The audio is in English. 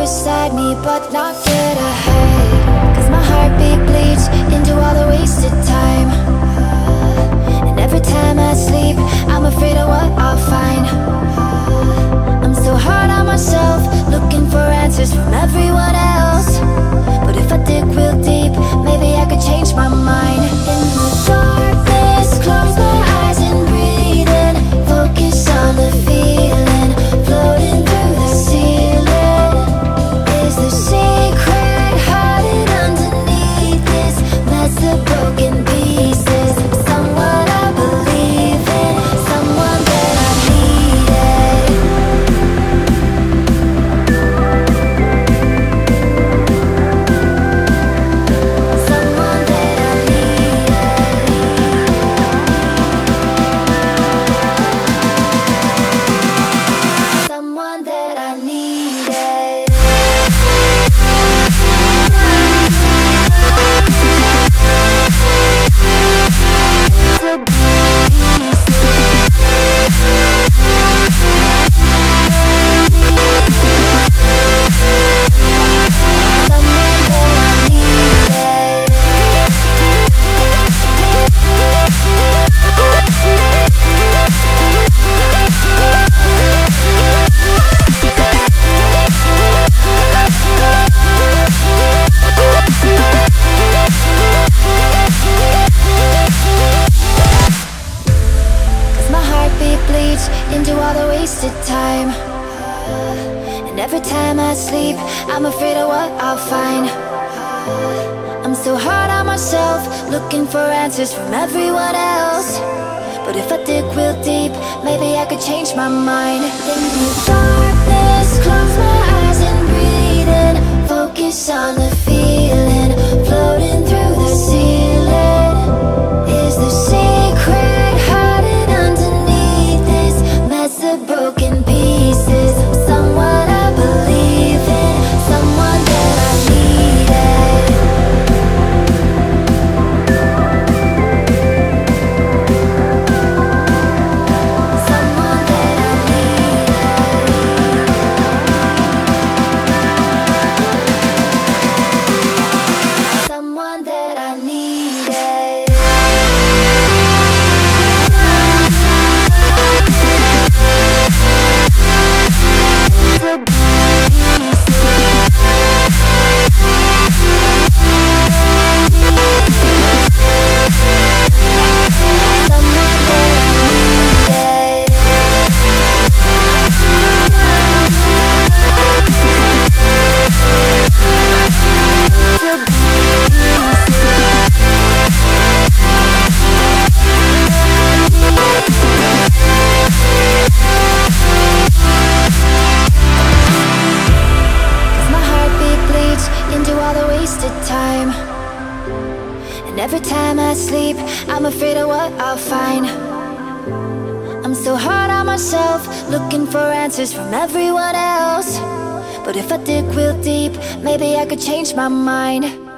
beside me but not get ahead. Cause my heartbeat bleeds into all the wasted time. And every time I sleep, I'm afraid of what I'll find. I'm so hard on myself, looking for answers from everyone else. But if I dig real deep, maybe I could change my mind. In the darkness, close my eyes and breathe in. Focus on the feeling, floating through the ceiling. Is the secret hiding underneath this mess of broken pieces? Someone I believe in, someone that I needed. Someone that I needed. Someone that I needed. Into all the wasted time. And every time I sleep, I'm afraid of what I'll find. I'm so hard on myself, looking for answers from everyone else. But if I dig real deep, maybe I could change my mind. In the darkness, close my eyes and breathe in. Focus on the feeling, floating through the ceiling. Is the secret hiding underneath this mess of broken pieces? Someone I believe in, someone that I needed. Someone that I needed. Someone that I needed. Time. And every time I sleep, I'm afraid of what I'll find. I'm so hard on myself, looking for answers from everyone else. But if I dig real deep, maybe I could change my mind.